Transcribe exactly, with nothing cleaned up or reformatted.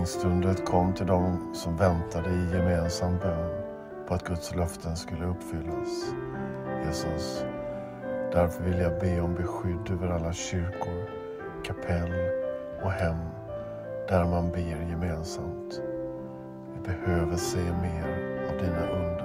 Bönestundet kom till dem som väntade i gemensam bön på att Guds löften skulle uppfyllas. Jesus, därför vill jag be om beskydd över alla kyrkor, kapell och hem där man ber gemensamt. Vi behöver se mer av dina under.